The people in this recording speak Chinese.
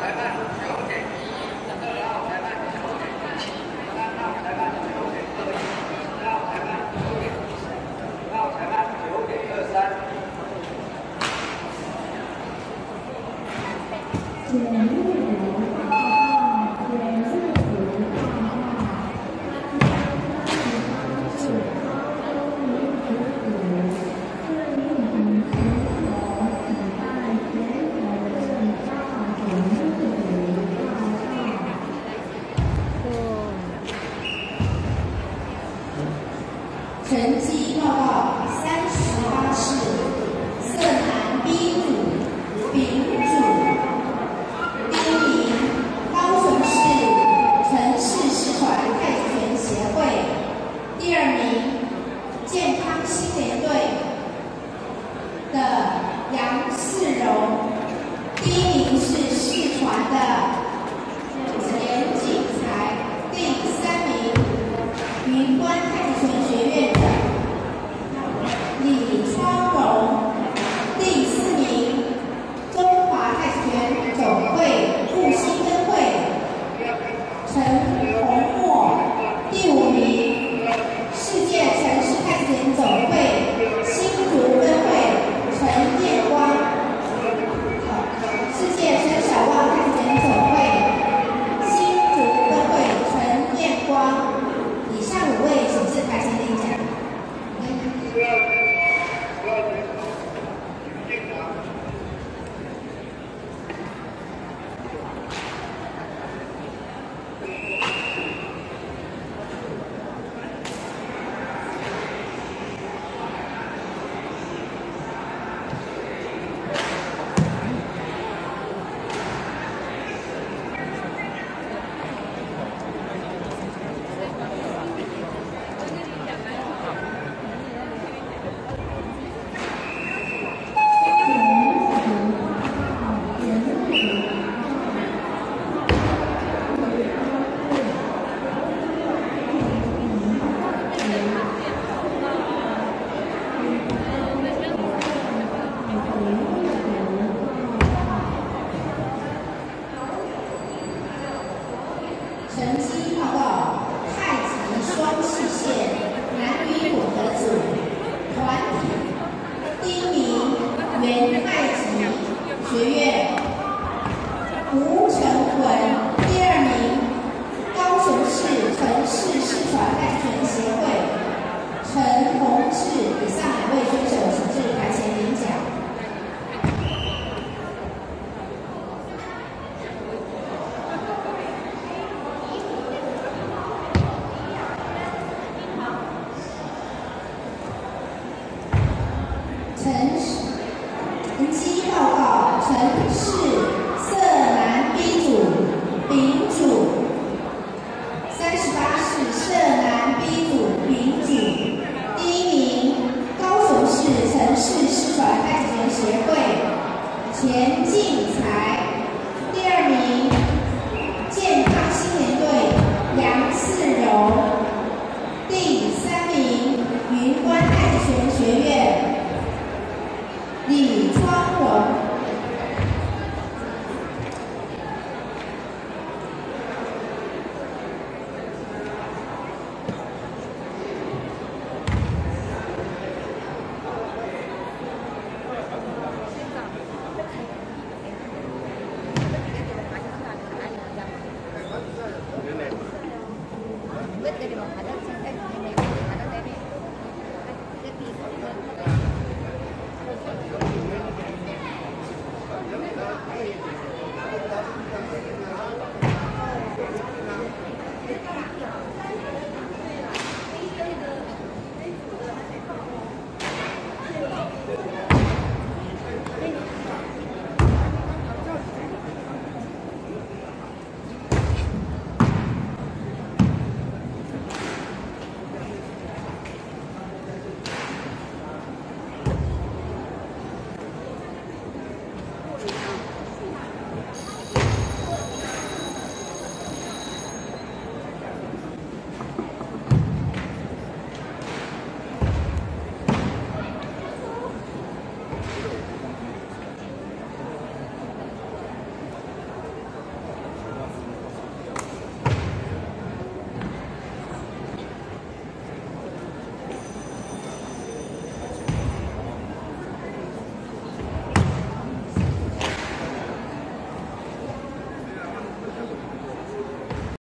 成绩报告38是色南 B 组丙组，第1名高雄市城市视传太极拳协会，第2名健康新联队的杨世荣，第1名是视传的钱景才，第3名云端太极拳学院的李川荣，第4名中华太极拳总会复兴分会陈洪墨，第5名世界城市太极拳总会新竹分会陈彦光，世界陈小旺太极拳总会新竹分会陈彦光。以上5位请示台前领奖。成绩报告：太极双器械男女混合组团体，第1名原太极学院吴成文，第2名高雄市城市视传太极拳协会陈宏志。以上2位选手请至台前领奖。成绩报告：城市